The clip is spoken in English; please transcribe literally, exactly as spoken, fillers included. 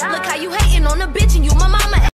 Look how you hating on a bitch and you my mama.